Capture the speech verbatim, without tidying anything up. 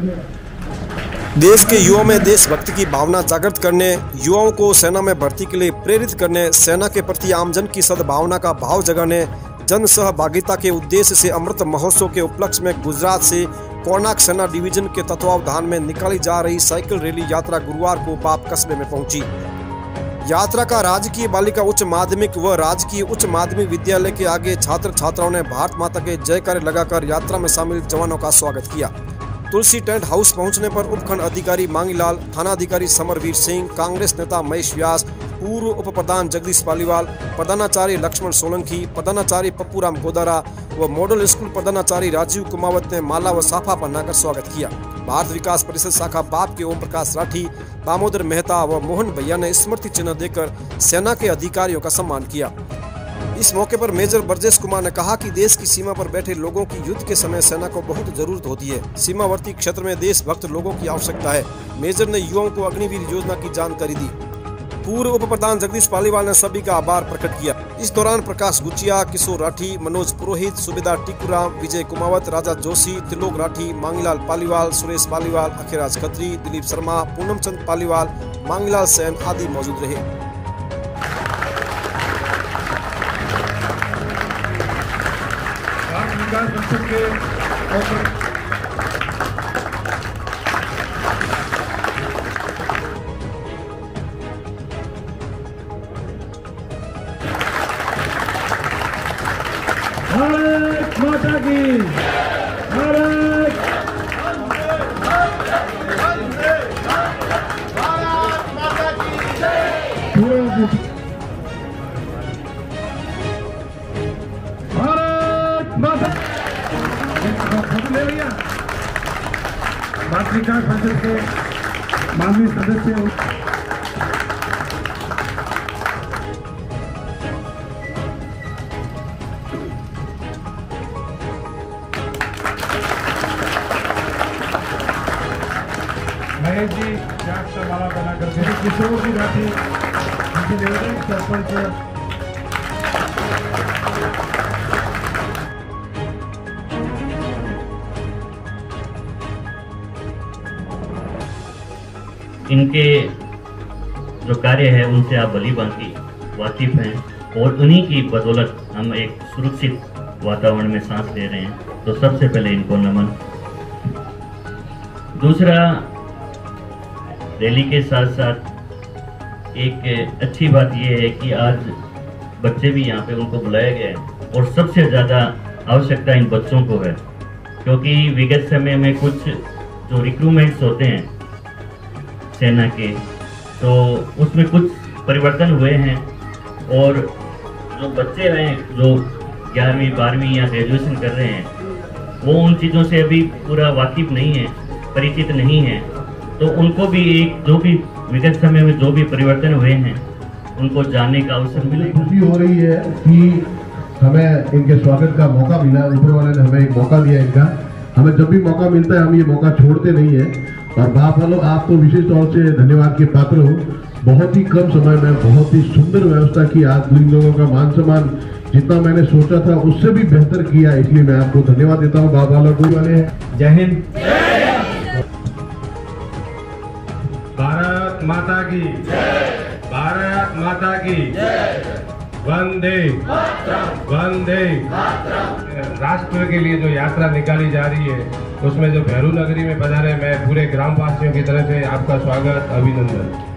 देश के युवाओं में देशभक्ति की भावना जागृत करने, युवाओं को सेना में भर्ती के लिए प्रेरित करने, सेना के प्रति आमजन की सद्भावना का भाव जगाने, जन सहभागिता के उद्देश्य से अमृत महोत्सव के उपलक्ष्य में गुजरात से कोणार्क सेना डिवीजन के तत्वावधान में निकाली जा रही साइकिल रैली यात्रा गुरुवार को बाप कस्बे में पहुंची। यात्रा का राजकीय बालिका उच्च माध्यमिक व राजकीय उच्च माध्यमिक विद्यालय के आगे छात्र छात्राओं ने भारत माता के जयकारे लगाकर यात्रा में शामिल जवानों का स्वागत किया। तुलसी टेंट हाउस पहुंचने पर उपखंड अधिकारी मांगीलाल, थानाधिकारी समरवीर सिंह, कांग्रेस नेता महेश व्यास, पूर्व उप प्रधान जगदीश पालीवाल, प्रधानाचार्य लक्ष्मण सोलंकी, प्रधानाचार्य पप्पूराम गोदारा व मॉडल स्कूल प्रधानाचार्य राजीव कुमावत ने माला व साफा पहनाकर स्वागत किया। भारत विकास परिषद शाखा बाप के ओम प्रकाश राठी, दामोदर मेहता व मोहन भैया ने स्मृति चिन्ह देकर सेना के अधिकारियों का सम्मान किया। इस मौके पर मेजर ब्रजेश कुमार ने कहा कि देश की सीमा पर बैठे लोगों की युद्ध के समय सेना को बहुत जरूरत होती है। सीमावर्ती क्षेत्र में देशभक्त लोगों की आवश्यकता है। मेजर ने युवाओं को अग्निवीर योजना की जानकारी दी। पूर्व उप प्रधान जगदीश पालीवाल ने सभी का आभार प्रकट किया। इस दौरान प्रकाश गुचिया, किशोर राठी, मनोज पुरोहित, सूबेदार टिकूराम, विजय कुमावत, राजा जोशी, त्रिलोक राठी, मांगीलाल पालीवाल, सुरेश पालीवाल, अखिराज खत्री, दिलीप शर्मा, पूनम चंद पालीवाल, मांगीलाल सेन आदि मौजूद रहे। भारत माता की भारत भारत माता की भारत माता ले भैया भारत विकास परिषद के माननीय सदस्य महेश जी चार का माला बना करके किशोर जी राठी सरपंच इनके जो कार्य है उनसे आप भली भांति वाकिफ हैं और उन्हीं की बदौलत हम एक सुरक्षित वातावरण में सांस ले रहे हैं। तो सबसे पहले इनको नमन। दूसरा, रैली के साथ साथ एक अच्छी बात यह है कि आज बच्चे भी यहाँ पे उनको बुलाया गया है और सबसे ज़्यादा आवश्यकता इन बच्चों को है, क्योंकि विगत समय में कुछ जो रिक्रूटमेंट्स होते हैं सेना के, तो उसमें कुछ परिवर्तन हुए हैं और जो बच्चे हैं जो ग्यारहवीं बारहवीं या ग्रेजुएशन कर रहे हैं वो उन चीज़ों से अभी पूरा वाकिफ नहीं है, परिचित नहीं है। तो उनको भी एक जो भी विगत समय में जो भी परिवर्तन हुए हैं उनको जानने का अवसर मिले। खुशी हो रही है कि हमें इनके स्वागत का मौका मिला, ऊपर वाले ने हमें एक मौका दिया इनका। हमें जब भी मौका मिलता है हम ये मौका छोड़ते नहीं है। और बाप वालों, आप तो विशेष तौर से धन्यवाद के पात्र हो। बहुत ही कम समय में बहुत ही सुंदर व्यवस्था की। आज इन लोगों का मान सम्मान जितना मैंने सोचा था उससे भी बेहतर किया, इसलिए मैं आपको धन्यवाद देता हूँ। बाप वालों कोई वाले हैं। जय हिंद। भारत माता की भारत माता की वंदे वंदे। राष्ट्र के लिए जो यात्रा निकाली जा रही है उसमें जो भैरू नगरी में पधारे, मैं पूरे ग्रामवासियों की तरफ से आपका स्वागत, अभिनंदन।